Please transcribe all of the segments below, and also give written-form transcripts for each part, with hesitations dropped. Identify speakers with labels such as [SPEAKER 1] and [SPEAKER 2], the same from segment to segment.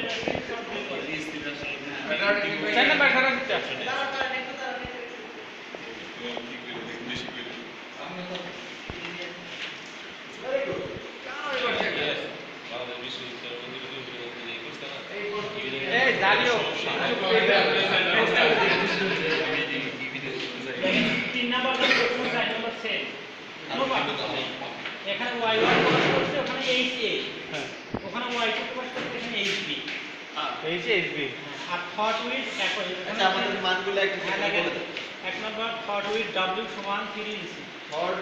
[SPEAKER 1] এখানে y1 প্রকাশ করছে ওখানে ha ওখানে y2 প্রকাশ করছে এখানে hb hb আর থট উইথ একই
[SPEAKER 2] আচ্ছা আমাদের মানগুলো একটু বলে দেন
[SPEAKER 1] এক নাম্বার থট উইথ w সমান 3 ইঞ্চি
[SPEAKER 2] থট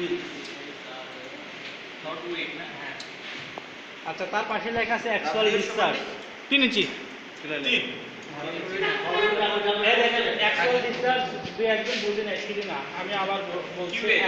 [SPEAKER 2] উইথ না
[SPEAKER 1] হ্যাঁ আচ্ছা তার পাশে লেখা আছে অ্যাকচুয়াল ডিসচার্জ 3 ইঞ্চি 3 এই দেখেন অ্যাকচুয়াল ডিসচার্জ দুই একজন বুঝে না ঠিক না আমি আবার বলছি হ্যাঁ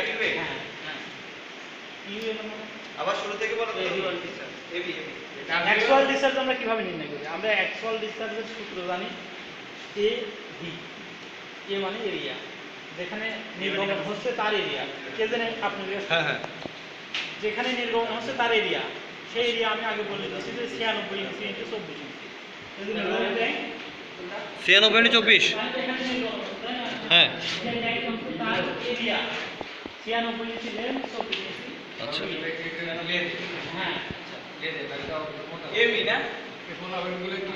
[SPEAKER 1] কিউএ মানে
[SPEAKER 2] আবার শুরু থেকে বলো এবি
[SPEAKER 1] অ্যাকচুয়াল ডিসচার্জ আমরা কিভাবে নির্ণয় করি আমরা অ্যাকচুয়াল ডিসচার্জের সূত্র জানি এ ভি এ মানে এরিয়া যেখানে নির্গমন হচ্ছে তার এরিয়া কে জানেন আপনি হ্যাঁ যেখানে নির্গমন হচ্ছে তার এরিয়া সেই এরিয়া আমি আগে বলে দিয়েছি যে 96 ইঞ্চি ইনটু 24 ইঞ্চি যদি নির্গমন দেয়
[SPEAKER 3] 96 ইনটু 24 হ্যাঁ
[SPEAKER 1] তার এরিয়া 96 ইঞ্চি দেন 24 ইঞ্চি
[SPEAKER 3] আচ্ছা
[SPEAKER 1] হ্যাঁ
[SPEAKER 2] এবি না
[SPEAKER 1] এখন আবেনগুলো কি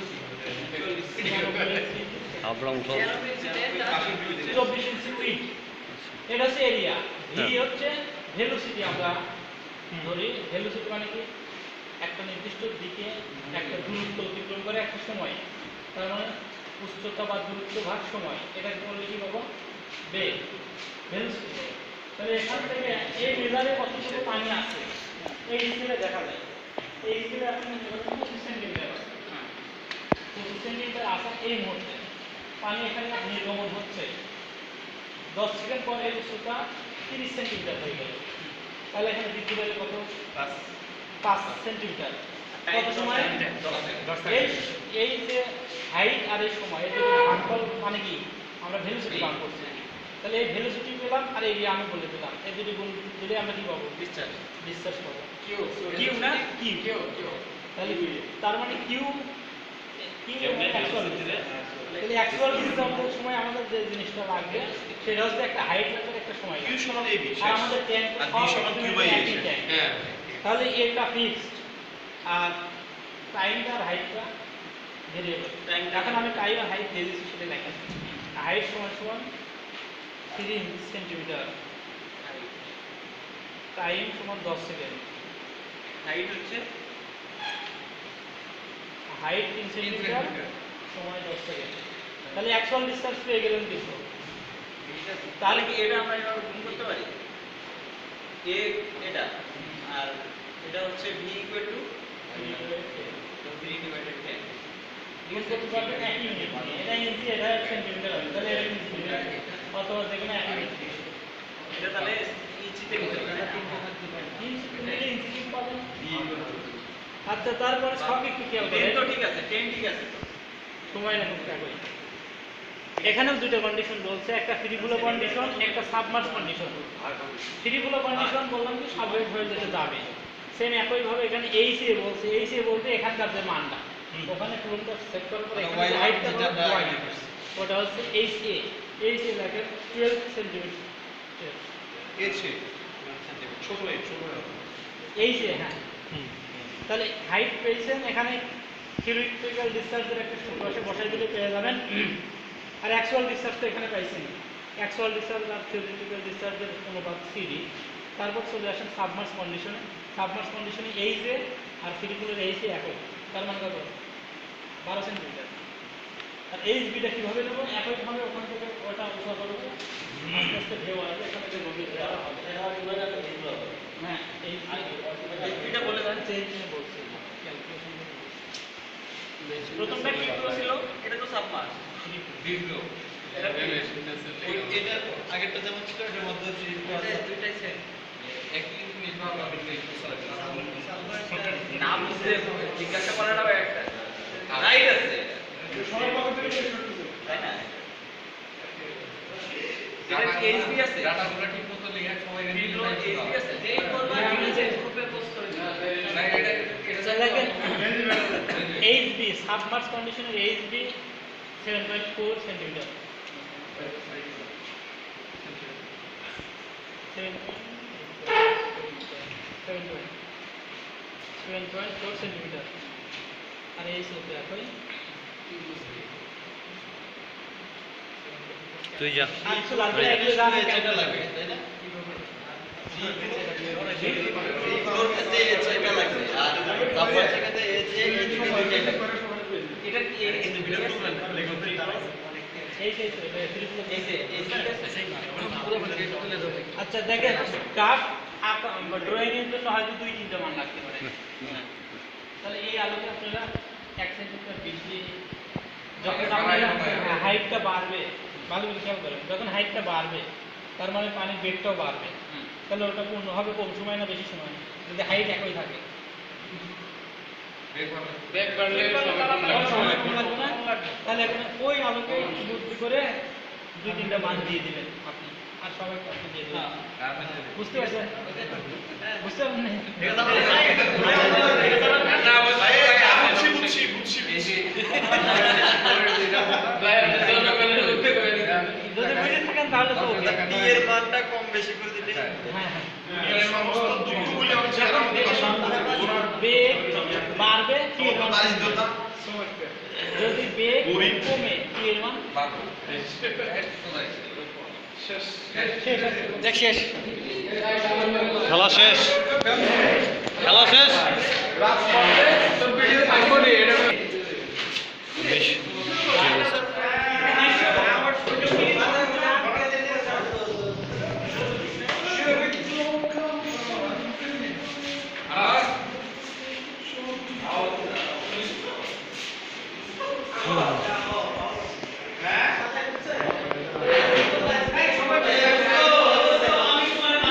[SPEAKER 3] আপনার উঠো
[SPEAKER 1] 24 ইঞ্চি উইড এটা হচ্ছে এরিয়া ভি হচ্ছে ভেলোসিটি আমরা ধরি ভেলোসিটি মানে কি একটা নির্দিষ্ট দিকে একটা দূরত্ব অতিক্রম করে একটা সময় তার মানে উচ্চতা বা দূরত্ব ভাগ সময় এটাকে বলে কি বলবো বেগ ভেলোসিটি তাহলে এখান থেকে এই মেজারে কতটুকু পানি আছে এই স্কেলে দেখা যায় এই স্কেলে আপনি 25 সেন্টিমিটার আছে 25 সেন্টিমিটার আসা এই মুহূর্তে পানি এখানে নির্গমন হচ্ছে 10 সেকেন্ড পরে এর উচ্চতা 30 সেন্টিমিটার হয়ে গেল তাহলে এখানে বৃদ্ধি পেলে কত 5 সেন্টিমিটার কত সময় এই যে হাইট আর এই সময় এই যে ভাগফল মানে কি আমরা ভেলোসিটি বার করছি তাহলে এই ভেলোসিটি পেলাম আর এরিয়া আমি বলে দিলাম এই দুটি গুণ দিলে আমরা কি পাবো ডিসচার্জ পাবো কিউ না কিউ তাহলে তার মানে কিউ তাহলে অ্যাকচুয়াল ডিসচার্জের সময় আমাদের যে জিনিসটা লাগবে সেটা হচ্ছে একটা হাইট লাগবে একটা সময়
[SPEAKER 2] কিউ সমান এবি
[SPEAKER 1] আর আমাদের ট্যাঙ্ক
[SPEAKER 2] আর বি সমান কিউ বাই এবি
[SPEAKER 1] হ্যাঁ তাহলে এটা ফিক্সড আর টাইমটা আর হাইটটা ভেরিয়েবল এখন আমি টাইম আর হাইট দিয়ে দিচ্ছি সেটা লেখা হাইট সমান 3 সেন্টিমিটার টাইম সমান 10 সেকেন্ড
[SPEAKER 2] হাইট হচ্ছে
[SPEAKER 1] হাইট 3 সেন্টিমিটার সময় 10 সেকেন্ড তাহলে অ্যাকচুয়াল ডিসটেন্স পেয়ে গেলেন কিছু
[SPEAKER 2] তাহলে কি এটা আমরা এভাবে গুণ করতে পারি এ এটা আর এটা হচ্ছে v ইকুয়াল টু 3 ডিভাইডেড 10
[SPEAKER 1] গুণ করতে পারবেন একই ইউনিট এটা ইঞ্চি এটা সেন্টিমিটার হবে তাহলে এটা ইঞ্চি অথবা যেকোনো একই ইউনিট
[SPEAKER 2] এটা তাহলে ইঞ্চিতে কত
[SPEAKER 1] ইঞ্চি কি পাবেন আচ্ছা তারপরে সব একটু খেয়াল করেন
[SPEAKER 2] 10 তো ঠিক আছে 10 ঠিক আছে
[SPEAKER 1] সময় না কোনটা কই এখানেও দুটো কন্ডিশন বলছে একটা ফ্রি ফ্লো কন্ডিশন একটা submerge condition free flow condition বললাম কি স্বাভাবিক হয়ে যেতে যাবে সেম একই ভাবে এখানে এইচএ বলছে এইচএ বলতে এখানকার যে মানটা ওখানে ফ্লোটা সেট করার পরে এখানে হাইটটা ওটা হচ্ছে এইচএ এইচএ লাগে 12 সেন্টিমিটার
[SPEAKER 2] এইচএ ছোট
[SPEAKER 1] এইচএ হ্যাঁ তাহলে হাইট পেয়েছেন এখানে থিওরিটিক্যাল ডিসচার্জের একটা সূত্র আছে বসাই দিলে পেয়ে যাবেন আর অ্যাকচুয়াল ডিসচার্জ তো এখানে পাইছেন অ্যাকচুয়াল ডিসচার্জ আর থিওরিটিক্যাল ডিসচার্জের অনুপাত সিডি তারপর চলে আসেন সাবমার্জ কন্ডিশনে এইচএ আর থিওরিটিক্যাল এইচএ একই তার মানে কত 12 সেন্টিমিটার আর এইচবিটা কিভাবে নেব একইভাবে ওখান থেকে ওটা উৎসাহ করবো আস্তে আস্তে ঢেউ আসবে এখানে যে গভীর দেওয়া হবে হ্যাঁ এই
[SPEAKER 2] এটা বলে দেন
[SPEAKER 1] চেঞ্জ বলছি ক্যালকুলেশন
[SPEAKER 2] প্রথমটা কি ছিল এটা তো সাবমার্জ বিফ্লো এটা এটা আগেরটা যেমন ছিল এর মধ্যে দুইটাই সেম একই জিনিস ভাবে নাম বুঝতে জিজ্ঞাসা করাটাও একটা রাইট আছে সবাই কত থেকে শেষ করতেছে তাই না এটা এইচবি আছে ডাটাগুলো ঠিক মতো লেখা সবাই বিফ্লো এইচবি আছে যেই করবা আমি যে গ্রুপে পোস্ট করে দিই না এটা
[SPEAKER 1] এইচবি সাবমার্জ কন্ডিশনের এইচবি 7.4 সেন্টিমিটার 7.4 সেন্টিমিটার আর এই হচ্ছে একই
[SPEAKER 3] তুই যা
[SPEAKER 1] আর কিছু লাগবে না, এগুলো যা আছে
[SPEAKER 2] এটা লাগবে তাই না ফ্লোর ক্ষেত্রে এটা লাগবে আর সাবমার্জ ক্ষেত্রে এটা কি
[SPEAKER 1] আচ্ছা দেখেন কাঠ ড্রয়িং এর জন্য হয়তো 2-3টা মান লাগতে পারে তাহলে এই আলোকে আপনারা 1 সেন্টিমিটার বেশি যখন আপনার হাইটটা বাড়বে ভালো করে খেয়াল করেন যখন হাইটটা বাড়বে তার মানে পানির বেগটাও বাড়বে তাহলে ওটা পূর্ণ হবে কম সময় না বেশি সময় যদি হাইট একই থাকে
[SPEAKER 4] বেগ বাড়লে
[SPEAKER 1] সময় কম লাগবে না তাহলে এখন ওই আলোকে বুদ্ধি করে 2-3টা মান দিয়ে দিবেন আপনি আর সবাই আপনি দিয়ে দিবেন বুঝতে পারছেন বুঝতে পারছেন যদি বুঝে থাকেন তাহলে তো
[SPEAKER 2] টি এর মানটা কম বেশি করে দিলে
[SPEAKER 1] হ্যাঁ বেগ বাড়বে টি এর মান যদি বেগ কমে টি এর মান
[SPEAKER 3] দেখ শেষ খেলা শেষ খেলা শেষ
[SPEAKER 4] রাত 24